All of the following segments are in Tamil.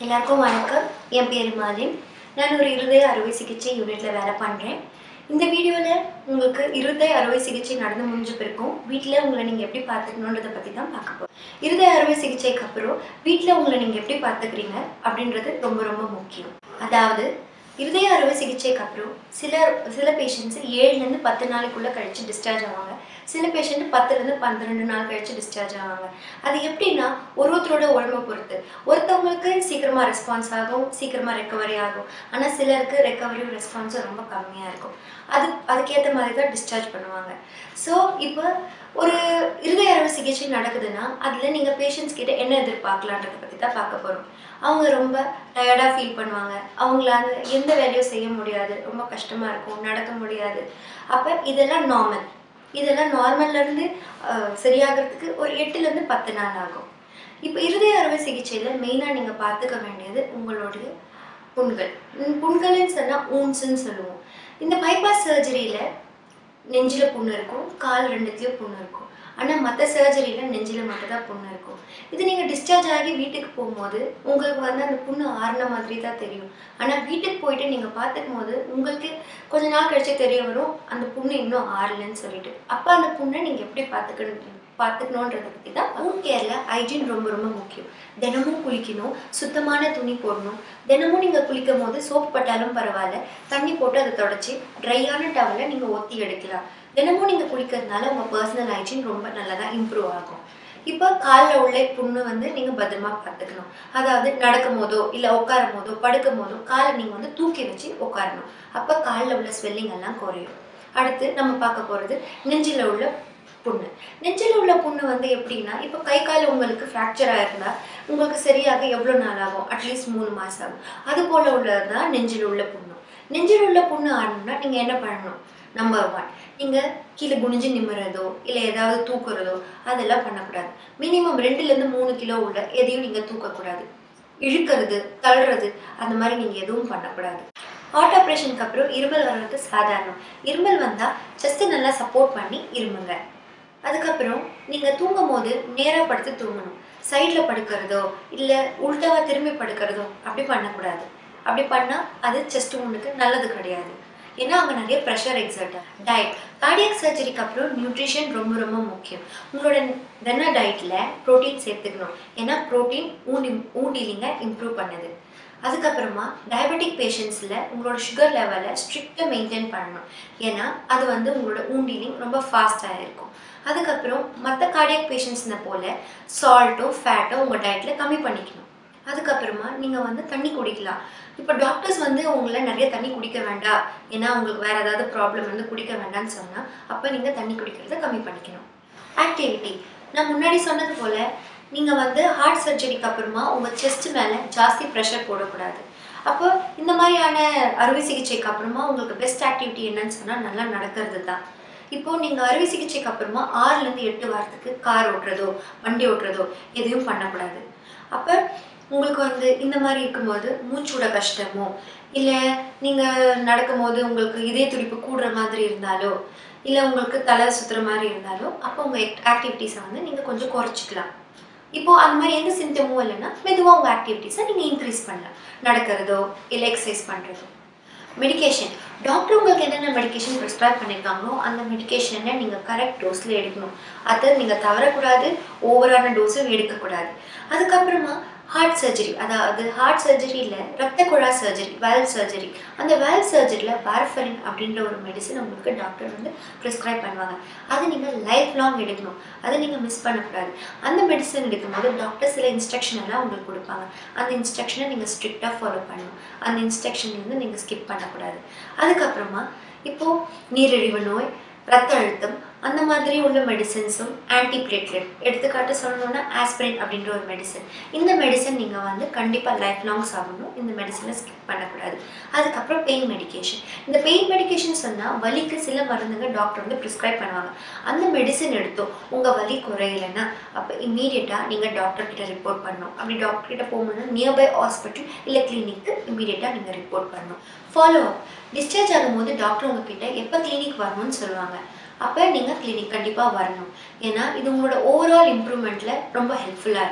எல்லாருக்கும் வணக்கம். என் பேர் மாலின். நான் ஒரு இருதய அறுவை சிகிச்சை யூனிட்டில் வேலை பண்ணுறேன். இந்த வீடியோவில் உங்களுக்கு இருதய அறுவை சிகிச்சை நடந்து முடிஞ்ச பிறகும் வீட்டில் உங்களை நீங்கள் எப்படி பார்த்துக்கணுன்றதை பற்றி தான் பார்க்க போகிறோம். இருதய அறுவை சிகிச்சைக்கு அப்புறம் வீட்டில் உங்களை நீங்கள் எப்படி பார்த்துக்கிறீங்க அப்படின்றது ரொம்ப ரொம்ப முக்கியம். அதாவது இருதய அறுவை சிகிச்சைக்கு அப்புறம் சில பேஷண்ட்ஸ் 7லேருந்து 10 நாளைக்குள்ளே கழித்து டிஸ்சார்ஜ் ஆவாங்க. சில பேஷண்ட் 10லேருந்து 12 நாள் கழித்து டிஸ்சார்ஜ் ஆவாங்க. அது எப்படின்னா ஒருத்தரோட உடம்பை பொறுத்து. ஒருத்தவங்களுக்கு சீக்கிரமாக ரெஸ்பான்ஸ் ஆகும், சீக்கிரமாக ரெக்கவரி ஆகும். ஆனால் சிலருக்கு ரெக்கவரி ரெஸ்பான்ஸும் ரொம்ப கம்மியாக இருக்கும். அதுக்கேற்ற மாதிரி தான் டிஸ்சார்ஜ் பண்ணுவாங்க. ஸோ இப்போ ஒரு இருதய அறுவை சிகிச்சை நடக்குதுன்னா அதில் நீங்கள் பேஷண்ட்ஸ் கிட்ட என்ன எதிர்பார்க்கலான்றதை பற்றி தான் பார்க்க போகிறோம். அவங்க ரொம்ப டயர்டாக ஃபீல் பண்ணுவாங்க. அவங்களால எந்த வேலையும் செய்ய முடியாது, ரொம்ப கஷ்டமாக இருக்கும், நடக்க முடியாது. அப்போ இதெல்லாம் நார்மல்லேருந்து சரியாகிறதுக்கு ஒரு 8லேருந்து 10 நாள் ஆகும். இப்போ இருதய அறுவை சிகிச்சையில் மெயினாக நீங்கள் பார்த்துக்க வேண்டியது உங்களுடைய புண்கள்னு சொன்னால் ஊன்ஸ்ன்னு சொல்லுவோம். இந்த பைபாஸ் சர்ஜரியில் நெஞ்சில் புண்ணு இருக்கும், கால் 2த்துலேயும் புண்ணு இருக்கும். ஆனால் மற்ற சர்ஜரியில் நெஞ்சில் மட்டும்தான் புண்ணு இருக்கும். இது நீங்கள் டிஸ்சார்ஜ் ஆகி வீட்டுக்கு போகும்போது உங்களுக்கு வந்து அந்த புண்ணு ஆறின மாதிரி தான் தெரியும். ஆனால் வீட்டுக்கு போயிட்டு நீங்கள் பார்த்துக்கும் போது உங்களுக்கு கொஞ்ச நாள் கழிச்சு தெரிய வரும் அந்த புண்ணு இன்னும் ஆறலைன்னு சொல்லிட்டு. அப்போ அந்த புண்ணை நீங்கள் எப்படி பார்த்துக்கணுன்றதை பற்றி தான். ஹோம் கேரில் ஹைஜீன் ரொம்ப ரொம்ப முக்கியம். தினமும் குளிக்கணும், சுத்தமான துணி போடணும். தினமும் நீங்கள் குளிக்கும் போது சோப்பு பட்டாலும் பரவாயில்ல, தண்ணி போட்டு அதை தொடச்சி ட்ரையான டவலை நீங்கள் ஒத்தி எடுக்கலாம். தினமும் நீங்கள் குளிக்கிறதுனால உங்கள் பர்சனல் ஹைஜீன் ரொம்ப நல்லதாக இம்ப்ரூவ் ஆகும். இப்போ காலில் உள்ள புண்ணு வந்து நீங்கள் பத்திரமா பார்த்துக்கணும். அதாவது நடக்கும் போதோ இல்லை உட்காரும் போதோ படுக்கும் போதோ காலை நீங்கள் வந்து தூக்கி வச்சு உட்காரணும். அப்போ காலில் உள்ள ஸ்வெல்லிங் எல்லாம் குறையும். அடுத்து நம்ம பார்க்க போகிறது நெஞ்சில் உள்ள புண்ணு. நெஞ்சில் உள்ள புண்ணு வந்து எப்படின்னா, இப்போ கை கால் உங்களுக்கு ஃப்ராக்சர் ஆயிருந்தா உங்களுக்கு சரியாக எவ்வளோ நாள் ஆகும்? அட்லீஸ்ட் 3 மாதம் ஆகும். அது போல் உள்ளது தான் நெஞ்சில் உள்ள புண்ணு. நெஞ்சில் உள்ள புண்ணு ஆடணும்னா நீங்கள் என்ன பண்ணணும்? நம்பர் 1, நீங்கள் கீழே குனிஞ்சு நிமிறதோ இல்லை ஏதாவது தூக்குறதோ அதெல்லாம் பண்ணக்கூடாது. மினிமம் 2லேருந்து 3 கிலோ உள்ள எதையும் நீங்கள் தூக்கக்கூடாது. இழுக்கிறது, தள்ளுறது அந்த மாதிரி நீங்கள் எதுவும் பண்ணக்கூடாது. ஹார்ட் ஆப்ரேஷனுக்கு அப்புறம் இருமல் வர்றது சாதாரணம். இருமல் வந்தால் செஸ்ட்டு நல்லா சப்போர்ட் பண்ணி இருமுங்க. அதுக்கப்புறம் நீங்கள் தூங்கும் போது நேராக படுத்து தூங்கணும். சைடில் படுக்கிறதோ இல்லை உள்டாவாக திரும்பி படுக்கிறதோ அப்படி பண்ணக்கூடாது. அப்படி பண்ணால் அது செஸ்ட் ஒன்றுக்கு நல்லது கிடையாது. ஏன்னா அங்கே நிறைய ப்ரெஷர் எக்ஸர்ட். டயட், கார்டியாக் சர்ஜரிக்கு அப்புறம் நியூட்ரிஷன் ரொம்ப ரொம்ப முக்கியம். உங்களோட தின டயட்டில் ப்ரோட்டீன் சேர்த்துக்கணும். ஏன்னா ப்ரோட்டீன் ஊண்டிலிங்க இம்ப்ரூவ் பண்ணுது. அதுக்கப்புறமா டயபெட்டிக் பேஷண்ட்ஸில் உங்களோட சுகர் லெவலை ஸ்ட்ரிக்டாக மெயின்டைன் பண்ணணும். ஏன்னா அது வந்து உங்களோட ஊண்டிலிங் ரொம்ப ஃபாஸ்ட்டாக இருக்கும். அதுக்கப்புறம் மற்ற கார்டியாக் பேஷண்ட்ஸ்னை போல் சால்ட்டோ ஃபேட்டோ உங்கள் டயட்டில் கம்மி பண்ணிக்கணும். அதுக்கப்புறமா நீங்கள் வந்து தண்ணி குடிக்கலாம். இப்போ டாக்டர்ஸ் வந்து உங்களை நிறைய தண்ணி குடிக்க வேண்டாம், ஏன்னா உங்களுக்கு வேறு ஏதாவது ப்ராப்ளம் வந்து குடிக்க வேண்டாம்னு சொன்னால் அப்போ நீங்கள் தண்ணி குடிக்கிறத கம்மி பண்ணிக்கணும். ஆக்டிவிட்டி, நான் முன்னாடி சொன்னது போல் நீங்கள் வந்து ஹார்ட் சர்ஜரிக்கு அப்புறமா உங்கள் செஸ்ட் மேலே ஜாஸ்தி ப்ரெஷர் போடக்கூடாது. அப்போ இந்த மாதிரியான அறுவை சிகிச்சைக்கு அப்புறமா உங்களுக்கு பெஸ்ட் ஆக்டிவிட்டி என்னன்னு சொன்னால் நல்லா நடக்கிறது தான். இப்போது நீங்கள் அறுவை சிகிச்சைக்கு அப்புறமா 6லேருந்து 8 வாரத்துக்கு கார் ஓட்டுறதோ வண்டி ஓட்டுறதோ எதையும் பண்ணக்கூடாது. அப்போ உங்களுக்கு வந்து இந்த மாதிரி இருக்கும்போது மூச்சோட கஷ்டமோ இல்லை நீங்கள் நடக்கும்போது உங்களுக்கு இதய துடிப்பு கூடுற மாதிரி இருந்தாலோ இல்லை உங்களுக்கு தலை சுற்றுற மாதிரி இருந்தாலோ அப்போ உங்கள் ஆக்டிவிட்டீஸை வந்து நீங்கள் கொஞ்சம் குறைச்சிக்கலாம். இப்போது அந்த மாதிரி எந்த சிம்டமும் இல்லைன்னா மெதுவாக உங்கள் ஆக்டிவிட்டீஸை நீங்கள் இன்க்ரீஸ் பண்ணலாம். நடக்கிறதோ இல்லை எக்ஸசைஸ் பண்ணுறதோ. மெடிக்கேஷன், டாக்டர் உங்களுக்கு என்னென்ன மெடிக்கேஷன் ப்ரிஸ்கிரைப் பண்ணியிருக்காங்களோ அந்த மெடிக்கேஷனை நீங்கள் கரெக்ட் டோஸில் எடுக்கணும். அதை நீங்கள் தவறக்கூடாது, ஓவரான டோஸும் எடுக்கக்கூடாது. அதுக்கப்புறமா ஹார்ட் சர்ஜரி, அதாவது ஹார்ட் சர்ஜரியில் ரத்த குழாய் சர்ஜரி, வேல்வ் சர்ஜரி. அந்த வேல்வ் சர்ஜரியில் வார்ஃபரின் அப்படின்ற ஒரு மெடிசன் உங்களுக்கு டாக்டர் வந்து ப்ரிஸ்கிரைப் பண்ணுவாங்க. அதை நீங்கள் லைஃப் லாங் எடுக்கணும். அதை நீங்கள் மிஸ் பண்ணக்கூடாது. அந்த மெடிசன் எடுக்கும்போது டாக்டர் சில இன்ஸ்ட்ரக்ஷன் எல்லாம் உங்களுக்கு கொடுப்பாங்க. அந்த இன்ஸ்ட்ரக்ஷனை நீங்கள் ஸ்ட்ரிக்டாக ஃபாலோ பண்ணணும். அந்த இன்ஸ்ட்ரக்ஷன் வந்து நீங்கள் ஸ்கிப் பண்ணக்கூடாது. அதுக்கப்புறமா இப்போது நீரிழிவு நோய், ரத்த அழுத்தம் அந்த மாதிரி உள்ள மெடிசன்ஸும் ஆன்டிபிளேட்லெட், எடுத்துக்காட்டு சொல்லணும்னா ஆஸ்பிரின் அப்படின்ற ஒரு மெடிசன். இந்த மெடிசன் நீங்கள் வந்து கண்டிப்பாக லைஃப் லாங் சாப்பிடணும். இந்த மெடிசனை ஸ்கிப் பண்ணக்கூடாது. அதுக்கப்புறம் பெயின் மெடிக்கேஷன். இந்த பெயின் மெடிக்கேஷன் சொன்னால் வலிக்கு சில மருந்துகள் டாக்டர் வந்து ப்ரிஸ்கிரைப் பண்ணுவாங்க. அந்த மெடிசன் எடுத்தோம் உங்கள் வலி குறையலைன்னா அப்போ இம்மீடியட்டாக நீங்கள் டாக்டர்கிட்ட ரிப்போர்ட் பண்ணணும். அப்படி டாக்டர்கிட்ட போகணும்னா நியர்பை ஹாஸ்பிட்டல் இல்லை கிளினிக்கு இம்மீடியட்டாக நீங்கள் ரிப்போர்ட் பண்ணணும். ஃபாலோ அப், டிஸ்சார்ஜ் ஆகும்போது டாக்டர் உங்ககிட்ட எப்போ கிளினிக் வரணும்னு சொல்லுவாங்க. அப்போ நீங்கள் கிளினிக் கண்டிப்பாக வரணும். ஏன்னா இது உங்களோட ஓவரால் இம்ப்ரூவ்மெண்ட்டில் ரொம்ப ஹெல்ப்ஃபுல்லாக இருக்கும்.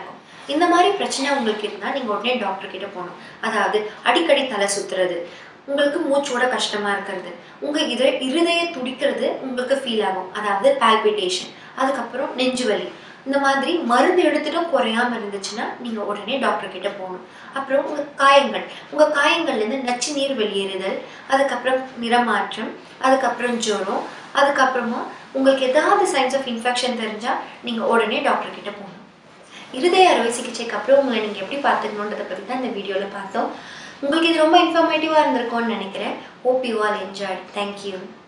இந்த மாதிரி பிரச்சனை உங்களுக்கு இருந்தால் நீங்கள் உடனே டாக்டர் கிட்ட போகணும். அதாவது அடிக்கடி தலை சுற்றுறது, உங்களுக்கு மூச்சோட கஷ்டமாக இருக்கிறது, உங்கள் இருதய துடிக்கிறது உங்களுக்கு ஃபீல் ஆகும், அதாவது பால்பிட்டேஷன், அதுக்கப்புறம் நெஞ்சு வலி, இந்த மாதிரி மருந்து எடுத்துட்டும் குறையாமல் இருந்துச்சுன்னா நீங்கள் உடனே டாக்டர் கிட்ட போகணும். அப்புறம் உங்கள் காயங்கள்லேருந்து நச்சு நீர் வெளியேறுதல், அதுக்கப்புறம் நிறமாற்றம், அதுக்கப்புறம் ஜுரம், அதுக்கப்புறமா உங்களுக்கு ஏதாவது சைன்ஸ் ஆஃப் இன்ஃபெக்ஷன் தெரிஞ்சால் நீங்கள் உடனே டாக்டர் கிட்ட போகணும். இருதய அறுவை சிகிச்சைக்கு அப்புறம் உங்களை நீங்கள் எப்படி பார்த்துக்கணுன்றதை பற்றி தான் இந்த வீடியோவில் பார்த்தோம். உங்களுக்கு இது ரொம்ப இன்ஃபர்மேட்டிவாக இருந்திருக்கும்னு நினைக்கிறேன். Hope you all enjoy. Thank you.